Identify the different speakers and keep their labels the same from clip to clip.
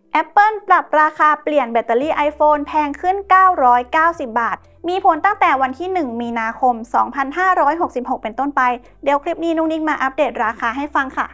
Speaker 1: Apple ปรับราคาเปลี่ยนแบตเตอรี่ iPhone แพงขึ้น 990 บาท มีผลตั้งแต่วันที่ 1 มีนาคม 2566 เป็นต้นไป เดี๋ยวคลิปนี้นุ๊กนิกมาอัปเดตราคาให้ฟังค่ะ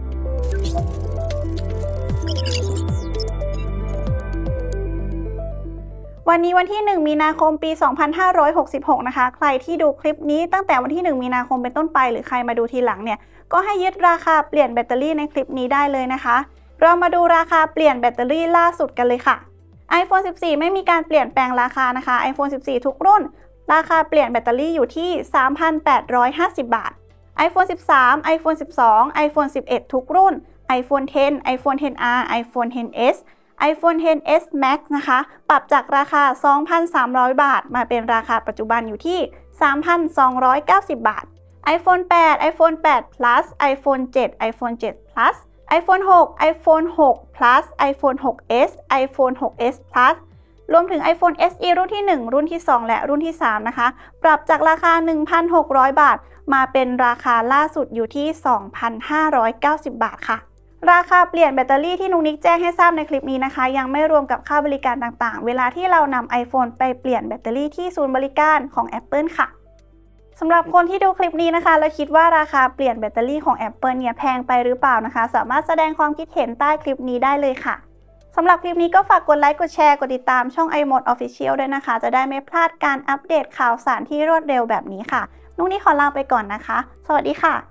Speaker 1: วันนี้วันที่ 1 มีนาคม ปี 2566 นะคะ ใครที่ดูคลิปนี้ตั้งแต่วันที่ 1 มีนาคมเป็นต้นไป หรือใครมาดูทีหลังเนี่ย ก็ให้ยึดราคาเปลี่ยนแบตเตอรี่ในคลิปนี้ได้เลยนะคะ เรามาดูราคาเปลี่ยนแบตเตอรี่ล่าสุดกันเลยค่ะ iPhone 14 ไม่มีการเปลี่ยนแปลงราคานะคะ iPhone 14 ทุกรุ่นราคาเปลี่ยนแบตเตอรี่อยู่ที่ 3,850 บาท iPhone 13 iPhone 12 iPhone 11 ทุกรุ่น iPhone 10 iPhone 10R iPhone 10s iPhone 10s Max นะคะปรับจากราคา 2,300 บาทมาเป็นราคาปัจจุบันอยู่ที่ 3,290 บาท iPhone 8 iPhone 8 Plus iPhone 7 iPhone 7 Plus iPhone 6 iPhone 6 Plus iPhone 6s iPhone 6s Plus รวมถึง iPhone SE รุ่นที่ 1 รุ่นที่ 2 และรุ่นที่ 3 นะคะปรับจากราคา 1,600 บาทมาเป็นราคาล่าสุดอยู่ที่ 2,590 บาทค่ะราคาเปลี่ยนแบตเตอรี่ที่นุ๊กนิกแจ้งให้ทราบในคลิปนี้นะคะยังไม่รวมกับค่าบริการต่างๆเวลาที่เรานำ iPhone ไปเปลี่ยนแบตเตอรี่ที่ศูนย์บริการของ Apple ค่ะสำหรับคนที่ดูคลิปนี้นะคะแล้วคิดว่าราคาเปลี่ยนแบตเตอรี่ของ Apple เนี่ยแพงไปหรือเปล่านะคะสามารถแสดงความคิดเห็นใต้คลิปนี้ได้เลยค่ะสำหรับคลิปนี้ก็ฝากกดไลค์กดแชร์กดติดตามช่อง iMode Official ด้วยนะคะจะได้ไม่พลาดการอัปเดตข่าวสารที่รวดเร็วแบบนี้ค่ะนุ๊กนิกขอลาไปก่อนนะคะสวัสดีค่ะ